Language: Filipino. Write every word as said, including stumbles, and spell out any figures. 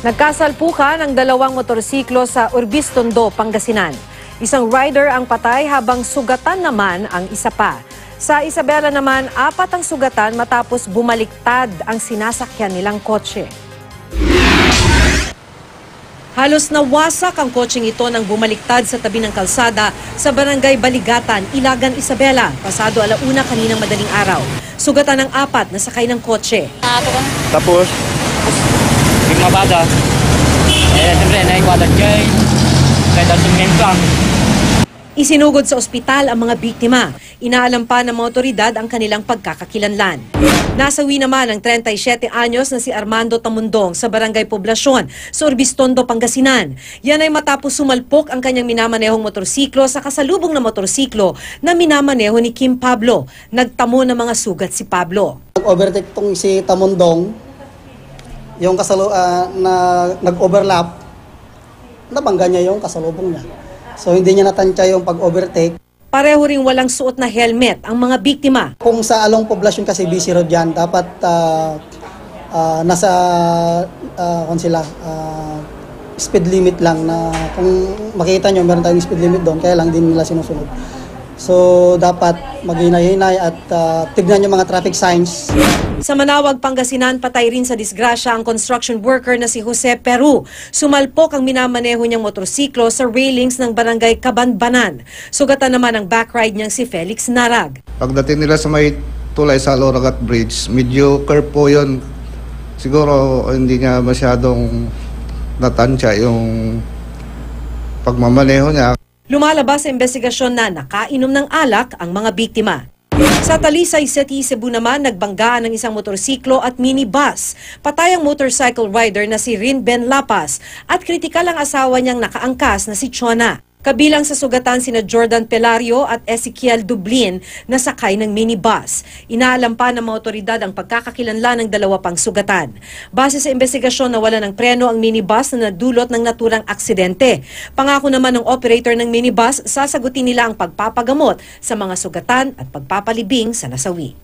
Nagkasalpukan ang dalawang motorsiklo sa Urbistondo, Pangasinan. Isang rider ang patay habang sugatan naman ang isa pa. Sa Isabela naman, apat ang sugatan matapos bumaliktad ang sinasakyan nilang kotse. Halos nawasak ang kotseng ito nang bumaliktad sa tabi ng kalsada sa barangay Baligatan, Ilagan, Isabela, pasado alauna kaninang madaling araw. Sugatan ng apat na sakay ng kotse. Tapos, yung mga bata, eh, siyempre, naikwadat kayo, kaya daw sumimkang. Isinugod sa ospital ang mga biktima. Inaalam pa ng mga otoridad ang kanilang pagkakakilanlan. Nasawi naman ang thirty-seven anyos na si Armando Tamundong sa Barangay Poblasyon sa Urbistondo, Pangasinan. Yan ay matapos sumalpok ang kanyang minamanehong motorsiklo sa kasalubong na motorsiklo na minamaneho ni Kim Pablo. Nagtamo ng mga sugat si Pablo. Nag-overtake tong si Tamundong, yung kasalu uh, na nag-overlap, nabangga niya yung kasalubong niya. So hindi niya natansya yung pag-overtake. Pareho ring walang suot na helmet ang mga biktima. Kung sa along poblasyon kasi busy road yan, dapat uh, uh, nasa uh, kung sila, uh, speed limit lang na kung makita nyo meron tayong speed limit doon, kaya lang din nila sinusunod. So dapat maghinay-hinay at uh, tignan yung mga traffic signs. Sa Manawag, Pangasinan, patay rin sa disgrasya ang construction worker na si Jose Peru. Sumalpok ang minamaneho niyang motorsiklo sa railings ng barangay Kabanbanan. Sugatan naman ang backride niyang si Felix Narag. Pagdating nila sa may tulay sa Loragat Bridge, medyo curve po yun. Siguro hindi niya masyadong natansya yung pagmamaneho niya. Lumalabas sa investigasyon na nakainom ng alak ang mga biktima. Sa Talisay City, Cebu naman, nagbanggaan ng isang motorsiklo at minibus. Patay ang motorcycle rider na si Rin Ben Lapas at kritikal ang asawa niyang nakaangkas na si Chona. Kabilang sa sugatan sina Jordan Pelario at Ezekiel Dublin na sakay ng minibus. Inaalam pa ng mga otoridad ang pagkakakilanlan ng dalawa pang sugatan. Base sa investigasyon, nawala ng preno ang minibus na nagdulot ng naturang aksidente. Pangako naman ng operator ng minibus, sasagutin nila ang pagpapagamot sa mga sugatan at pagpapalibing sa nasawi.